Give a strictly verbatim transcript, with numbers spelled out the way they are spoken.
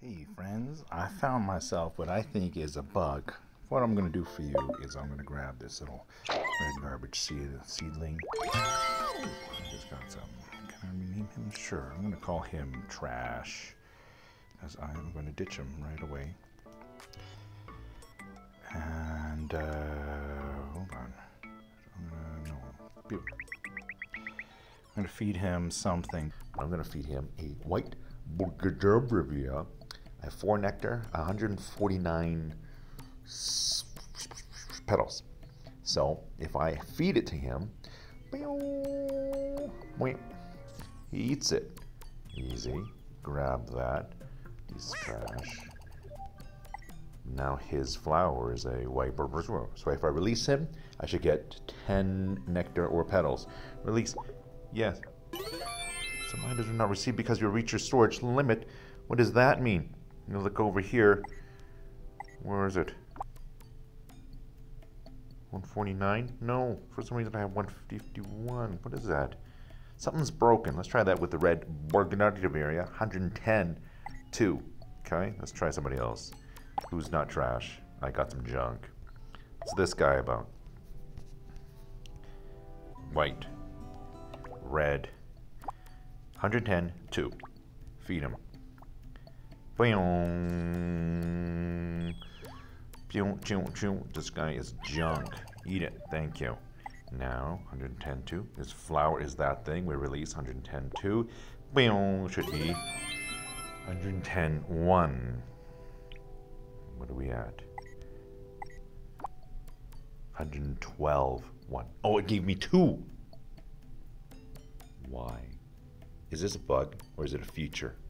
Hey friends, I found myself what I think is a bug. What I'm going to do for you is I'm going to grab this little red garbage seed, seedling. I just got some. Can I rename him? Sure. I'm going to call him Trash, because I'm going to ditch him right away. And, uh, hold on. Uh, no. I'm going to feed him something. I'm going to feed him a white Burgerbrivia. I have four nectar, one hundred forty-nine petals. So if I feed it to him, he eats it. Easy. Grab that. He's trash. Now his flower is a white Burgerbrivia. So if I release him, I should get ten nectar or petals. Release. Yes. Some items are not received because you reach your storage limit. What does that mean? You look over here. Where is it? one forty-nine? No, for some reason I have one fifty-one. What is that? Something's broken. Let's try that with the red Burgerbrivia. one hundred ten. Two. Okay, let's try somebody else. Who's not trash? I got some junk. What's this guy about? White. Red. one hundred ten, two. Feed him. This guy is junk. Eat it. Thank you. Now, one hundred ten, two. His flower is that thing. We release one hundred ten, two. Should be one hundred ten, one. What are we at? one hundred twelve, one. Oh, it gave me two. Why? Is this a bug or is it a feature?